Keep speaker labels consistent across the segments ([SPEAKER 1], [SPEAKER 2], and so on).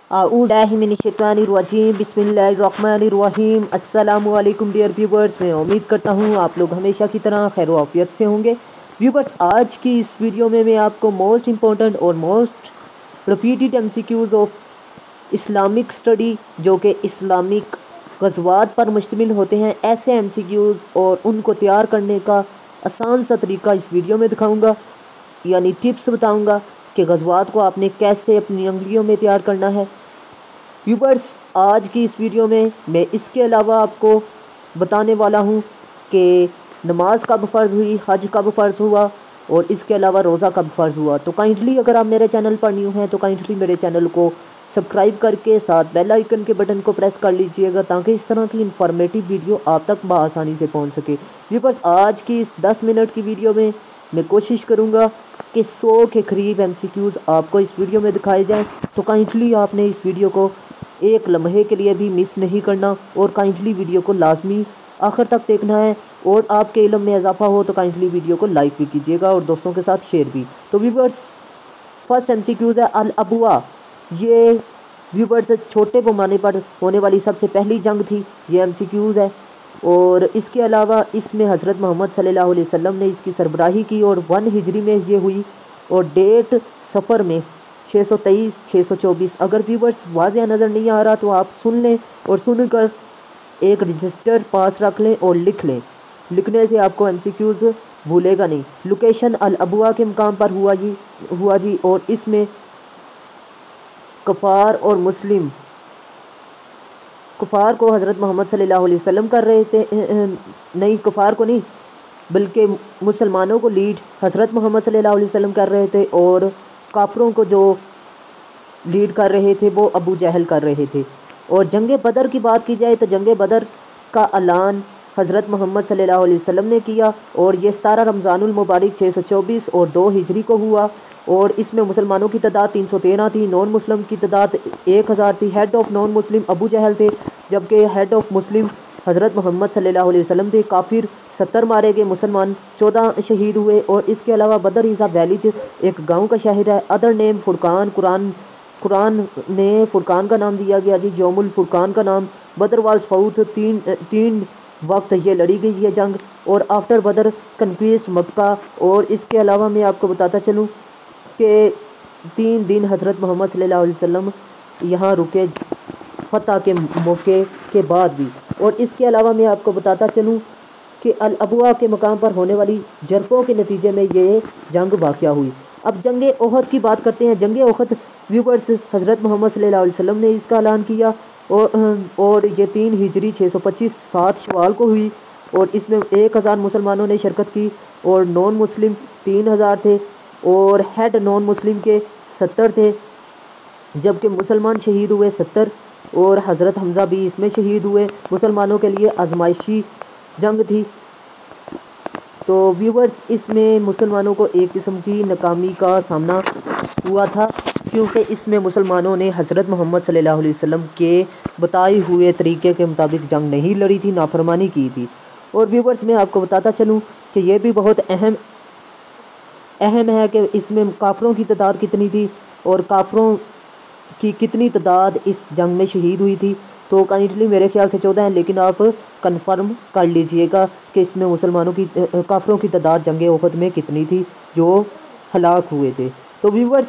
[SPEAKER 1] आऊज़ुबिल्लाहिमिनश्शैतानिर्रजीम बिस्मिल्लाहिर्रहमानिर्रहीम। अस्सलामु अलैकुम डियर व्यूवर्स, मैं उम्मीद करता हूँ आप लोग हमेशा की तरह खैर आफियत से होंगे। व्यूवर्स, आज की इस वीडियो में मैं आपको मोस्ट इम्पॉर्टेंट और most repeated MCQs of Islamic study जो कि इस्लामिक गज़वात पर मुश्तमिल होते हैं, ऐसे एमसीक्यूज़ और उनको तैयार करने का आसान सा तरीका इस वीडियो में दिखाऊँगा, यानी टिप्स बताऊँगा कि गज़वात को आपने कैसे अपनी उंगलियों में तैयार करना है। व्यूवर्स, आज की इस वीडियो में मैं इसके अलावा आपको बताने वाला हूँ कि नमाज कब फ़र्ज़ हुई, हज कब फ़र्ज़ हुआ और इसके अलावा रोज़ा कब फ़र्ज़ हुआ। तो काइंडली अगर आप मेरे चैनल पर न्यू हैं तो काइंडली मेरे चैनल को सब्सक्राइब करके साथ बेल आइकन के बटन को प्रेस कर लीजिएगा ताकि इस तरह की इन्फॉर्मेटिव वीडियो आप तक बआसानी से पहुँच सके। व्यूवर्स, आज की इस 10 मिनट की वीडियो में मैं कोशिश करूँगा कि 100 के करीब एमसीक्यूज़ आपको इस वीडियो में दिखाए जाएँ। तो काइंडली आपने इस वीडियो को एक लम्हे के लिए भी मिस नहीं करना और काइंडली वीडियो को लाजमी आखिर तक देखना है। और आपके इल्म में इजाफा हो तो काइंडली वीडियो को लाइक भी कीजिएगा और दोस्तों के साथ शेयर भी। तो व्यूवर्स, फर्स्ट एमसीक्यूज़ है अल अबुआ। ये व्यूवर्स छोटे पैमाने पर होने वाली सबसे पहली जंग थी, ये एमसीक्यूज़ है। और इसके अलावा इसमें हज़रत मोहम्मद सल्लल्लाहु अलैहि वसल्लम ने इसकी सरबराही की और 1 हिजरी में ये हुई और डेट सफ़र में 623 624। अगर व्यूवर्स वाज़ेह नज़र नहीं आ रहा तो आप सुन लें और सुनकर एक रजिस्टर पास रख लें और लिख लें। लिखने से आपको एमसीक्यूज़ भूलेगा नहीं। लोकेशन अल अबुआ के मकाम पर हुआ जी और इसमें कुफार और मुस्लिम, कुफार को हज़रत मोहम्मद सल्लल्लाहु अलैहि वसल्लम कर रहे थे, नहीं कुफार को नहीं बल्कि मुसलमानों को लीड हज़रत मोहम्मद सल्लल्लाहु अलैहि वसल्लम कर रहे थे और काफरों को जो लीड कर रहे थे वो अबू जहल कर रहे थे। और जंग बदर की बात की जाए तो जंग बदर का ऐलान हज़रत मोहम्मद सल्लल्लाहु अलैहि वसल्लम ने किया और ये 17 रमज़ानुल मुबारक 624 और 2 हिजरी को हुआ। और इसमें मुसलमानों की तादाद 313 थी, नॉन मुस्लिम की तादाद 1000 थी। Head of non Muslim Abu Jahl थे जबकि हेड ऑफ मुस्लिम हज़रत मोहम्मद सल्लल्लाहु अलैहि वसल्लम थे। काफिर 70 मारे गए, मुसलमान 14 शहीद हुए। और इसके अलावा बदर ईसा वैलीज एक गाँव का शहर है। अदर नेम फुरकान, कुरान ने फुरकान का नाम दिया गया जी, यौमुल फुरकान का नाम। बदर वाल्स फाउथ तीन वक्त ये लड़ी गई है जंग। और आफ्टर बदर कन्क्वीस्ट मक्का। और इसके अलावा मैं आपको बताता चलूँ कि 3 दिन हज़रत मोहम्मद सल्लल्लाहु अलैहि वसल्लम यहाँ रुके फतह के मौके के बाद भी। और इसके अलावा मैं आपको बताता चलूँ कि अल अबुआ के मकाम पर होने वाली जरफ़ों के नतीजे में ये जंग वाक़या हुई। अब जंग ओहद की बात करते हैं। जंग ओहद व्यूवर्स हज़रत मोहम्मद सल्लल्लाहु अलैहि वसल्लम ने इसका ऐलान किया और ये 3 हिजरी 625 7 शवाल को हुई। और इसमें 1000 मुसलमानों ने शिरकत की और नॉन मुस्लिम 3000 थे और हेड नॉन मुस्लिम के 70 थे जबकि मुसलमान शहीद हुए 70 और हज़रत हमज़ा भी इसमें शहीद हुए। मुसलमानों के लिए आजमाइशी जंग थी। तो व्यूवर्स, इसमें मुसलमानों को एक किस्म की नाकामी का सामना हुआ था क्योंकि इसमें मुसलमानों ने हज़रत मोहम्मद सल्लल्लाहु अलैहि वसल्लम के बताए हुए तरीके के मुताबिक जंग नहीं लड़ी थी, नाफरमानी की थी। और व्यूवर्स, मैं आपको बताता चलूँ कि ये भी बहुत अहम है कि इसमें काफरों की तादाद कितनी थी और काफरों की कितनी तादाद इस जंग में शहीद हुई थी। तो काइंडली मेरे ख्याल से 14 हैं, लेकिन आप कंफर्म कर लीजिएगा कि इसमें मुसलमानों की काफरों की तादाद जंग ओहद में कितनी थी जो हलाक हुए थे। तो व्यूवर्स,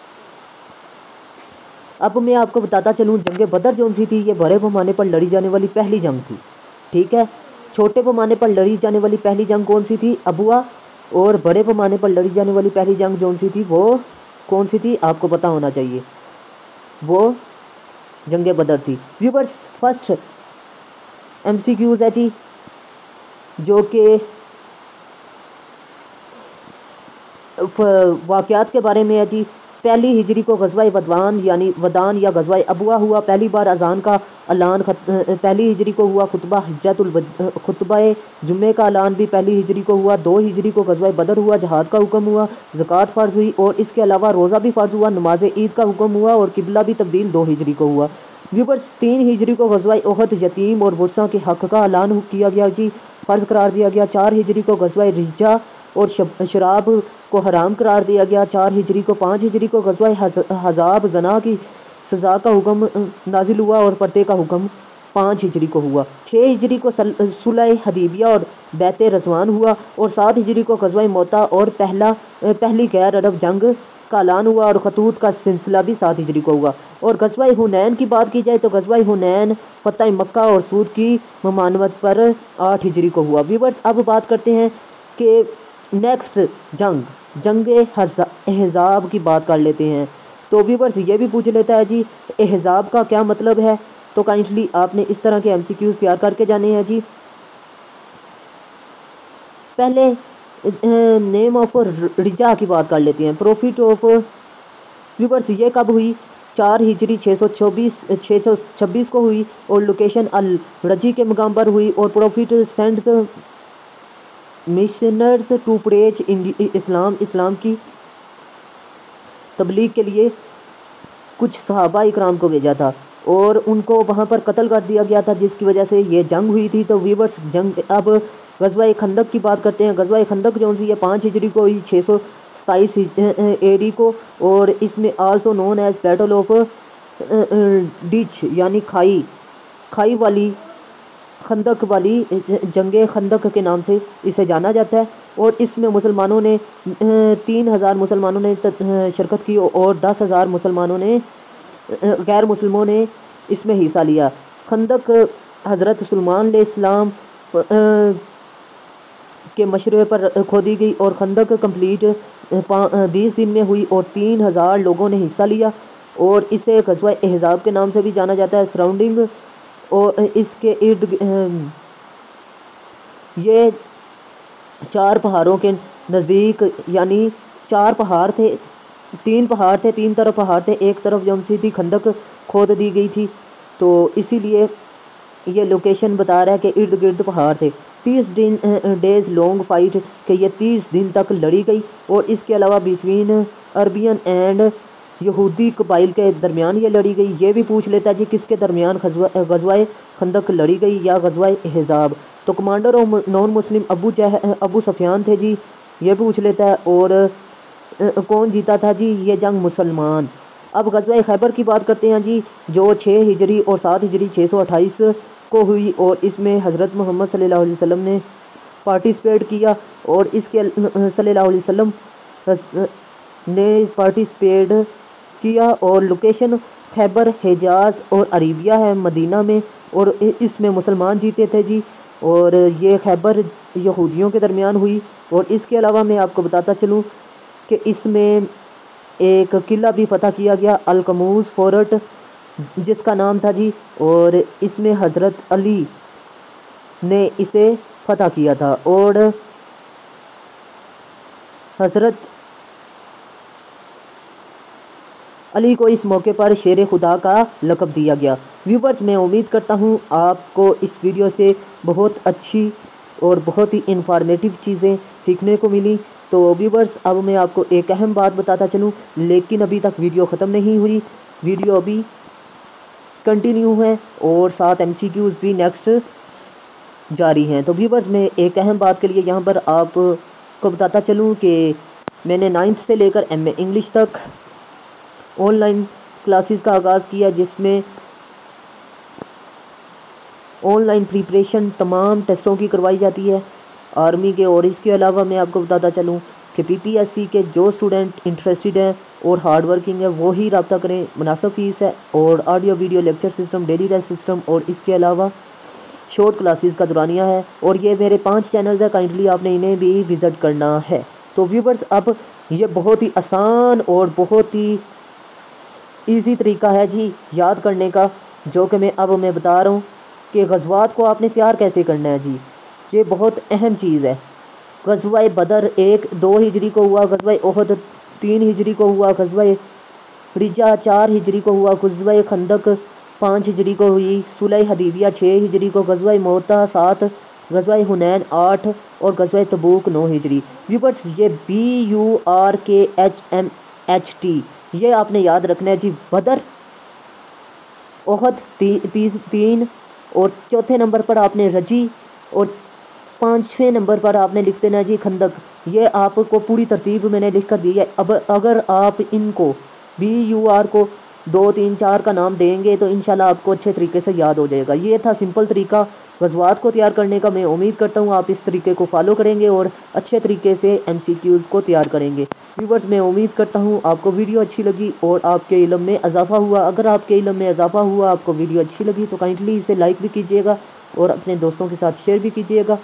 [SPEAKER 1] अब मैं आपको बताता चलूँ जंग बदर जो सी थी ये बड़े पैमाने पर लड़ी जाने वाली पहली जंग थी। ठीक है, छोटे पैमाने पर लड़ी जाने वाली पहली जंग कौन सी थी? अबुआ। और बड़े पैमाने पर लड़ी जाने वाली पहली जंग जो सी थी वो कौन सी थी आपको पता होना चाहिए, वो जंग बदर थी। व्यूवर्स, फर्स्ट एमसीक्यूज़ है जी जो कि वाक़यात के बारे में है जी। पहली हिजरी को गज़वा वदान या गज़वा अबुआ हुआ। पहली बार अजान का ऐलान पहली हिजरी को हुआ। खुतबा जुम्मे का ऐलान भी पहली हिजरी को हुआ। 2 हिजरी को गज़वा बदर हुआ, जहाद का हुक्म हुआ, ज़कात फ़र्ज़ हुई और इसके अलावा रोज़ा भी फ़र्ज़ हुआ, नमाज ईद का हुक्म हुआ और किबला भी तब्दील 2 हिजरी को हुआ। व्यूवर्स, 3 हिजरी को गज़वा ओहद यतीम और वुरसा के हक़ का ऐलान किया गया जी, फ़र्ज़ करार दिया गया। 4 हिजरी को गज़वा रिजा और शराब को हराम करार दिया गया। 4 हिजरी को 5 हिजरी को गज़वा हज़ाब जना की सज़ा का हुक्म नाजिल हुआ और पर्दे का हुक्म 5 हिजरी को हुआ। 6 हिजरी को सुलह हदीबिया और बैत रज़वान हुआ और 7 हिजरी को ग़ज़वा मोता और पहली गैर अरब जंग का ऐलान हुआ और खतूत का सिलसिला भी 7 हिजरी को हुआ। और ग़ज़वा हुनैन की बात की जाए तो ग़ज़वा हुनैन फ़तह मक्का और सूद की ममानवत पर 8 हिजरी को हुआ। व्यूअर्स, अब बात करते हैं कि नेक्स्ट जंग अहज़ाब की बात कर लेते हैं। तो व्यूअर्स ये भी पूछ लेता है जी अहज़ाब का क्या मतलब है, तो काइंडली आपने इस तरह के MCQs तैयार करके जाने हैं जी। पहले नेम ऑफ रिजा की बात कर लेते हैं। प्रॉफिट ऑफ व्यूअर्स ये कब हुई? 4 हिजरी 626 को हुई और लोकेशन अल रजी के मकाम पर हुई। और prophet sends missionaries to preach Islam की तबलीग के लिए कुछ सहाबा इकराम को भेजा था और उनको वहाँ पर कत्ल कर दिया गया था, जिसकी वजह से ये जंग हुई थी। तो व्यूअर्स जंग, अब ग़ज़वा खंदक की बात करते हैं। ग़ज़वा खंदक जो सी ये 5 हिजरी को हुई 627 AD को, और इसमें also known as battle of ditch यानी खाई वाली खंदक वाली जंगे खंदक के नाम से इसे जाना जाता है। और इसमें मुसलमानों ने 3000 मुसलमानों ने शिरकत की और 10,000 मुसलमानों ने गैर मुसलमानों ने इसमें हिस्सा लिया। खंदक हज़रत सुलेमान अलैहिस्सलाम के मशवरे पर खोदी गई और खंदक कंप्लीट 20 दिन में हुई और 3000 लोगों ने हिस्सा लिया और इसे ग़ज़वा अहज़ाब के नाम से भी जाना जाता है। सराउंडिंग और इसके इर्द ये 4 पहाड़ों के नज़दीक, यानी 4 पहाड़ थे, 3 पहाड़ थे, 3 तरफ पहाड़ थे, एक तरफ जो सी थी खंदक खोद दी गई थी। तो इसीलिए ये लोकेशन बता रहा है कि इर्द गिर्द पहाड़ थे। 30 डेज़ लॉन्ग फाइट कि ये 30 दिन तक लड़ी गई। और इसके अलावा बिटवीन अरबियन एंड यहूदी कबाइल के दरमियान ये लड़ी गई। ये भी पूछ लेता है जी किसके दरमियान ग़ज़वा खंदक लड़ी गई या ग़ज़वा अहज़ाब। तो कमांडर और नॉन मुस्लिम अबू सफियान थे जी, ये पूछ लेता है। और कौन जीता था जी? ये जंग मुसलमान। अब ग़ज़वा खैबर की बात करते हैं जी, जो 6 हिजरी और 7 हिजरी 628 को हुई और इसमें हज़रत मोहम्मद सल्लल्लाहु अलैहि वसल्लम ने पार्टिसिपेट किया और इसके सल्लल्लाहु अलैहि वसल्लम ने पार्टिसिपेट किया। और लोकेशन खैबर हिजाज और अरेबिया है मदीना में, और इसमें मुसलमान जीते थे जी। और ये खैबर यहूदियों के दरमियान हुई। और इसके अलावा मैं आपको बताता चलूँ कि इसमें एक किला भी फतह किया गया, अलकमूज फोर्ट जिसका नाम था जी, और इसमें हज़रत अली ने इसे फतह किया था और हज़रत अली को इस मौके पर शेर खुदा का लक़ब दिया गया। व्यूवर्स, मैं उम्मीद करता हूँ आपको इस वीडियो से बहुत अच्छी और बहुत ही इंफॉर्मेटिव चीज़ें सीखने को मिली। तो व्यूवर्स, अब मैं आपको एक अहम बात बताता चलूँ, लेकिन अभी तक वीडियो ख़त्म नहीं हुई, वीडियो अभी कंटिन्यू है और 7 MCQs भी नेक्स्ट जारी हैं। तो व्यूवर्स, मैं एक अहम बात के लिए यहाँ पर आपको बताता चलूँ कि मैंने 9th से लेकर MA इंग्लिश तक ऑनलाइन क्लासेस का आगाज़ किया, जिसमें ऑनलाइन प्रिपरेशन तमाम टेस्टों की करवाई जाती है आर्मी के। और इसके अलावा मैं आपको बताता चलूँ कि PPSC के जो स्टूडेंट इंटरेस्टेड हैं और हार्ड वर्किंग है वो ही रब्ता करें, मुनासिब फीस है। और audio video lecture system, daily test system और इसके अलावा शॉर्ट क्लासेस का दुरानिया है। और ये मेरे 5 चैनल्स हैं, काइंडली आपने इन्हें भी विज़िट करना है। तो व्यूवर्स, अब ये बहुत ही आसान और बहुत ही ईजी तरीका है जी याद करने का, जो कि मैं बता रहा हूँ कि ग़ज़वात को आपने तैयार कैसे करना है जी। ये बहुत अहम चीज़ है। ग़ज़वा बदर 1-2 हिजरी को हुआ, ग़ज़वा ओहद 3 हिजरी को हुआ, ग़ज़वा रिजा 4 हिजरी को हुआ, ग़ज़वा खंदक 5 हिजरी को हुई, सुलह हदीबिया 6 हिजरी को, ग़ज़वा मोता 7, ग़ज़वा हुनैन 8 और ग़ज़वा तबूक 9 हिजरी। व्यूअर्स, ये BURKHMHT ये आपने याद रखना है जी। बदर, ओहद 3 और चौथे नंबर पर आपने रजी और 5वें नंबर पर आपने लिख देना जी खंदक। ये आपको पूरी तरतीब मैंने लिख कर दी है। अब अगर आप इनको BUR को 2 3 4 का नाम देंगे तो इंशाल्लाह आपको अच्छे तरीके से याद हो जाएगा। ये था सिंपल तरीका गज़वात को तैयार करने का। मैं उम्मीद करता हूँ आप इस तरीके को फॉलो करेंगे और अच्छे तरीके से MCQs को तैयार करेंगे। व्यूवर्स, मैं उम्मीद करता हूँ आपको वीडियो अच्छी लगी और आपके इल्म में इजाफ़ा हुआ। अगर आपके इल्म में इजाफ़ा हुआ, आपको वीडियो अच्छी लगी तो काइंडली इसे लाइक भी कीजिएगा और अपने दोस्तों के साथ शेयर भी कीजिएगा।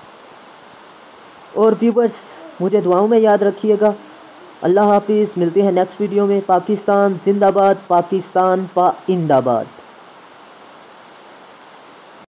[SPEAKER 1] और व्यूवर्स, मुझे दुआओं में याद रखिएगा। अल्लाह हाफिज़। मिलते हैं नेक्स्ट वीडियो में। पाकिस्तान जिंदाबाद, पाकिस्तान पाइंदाबाद।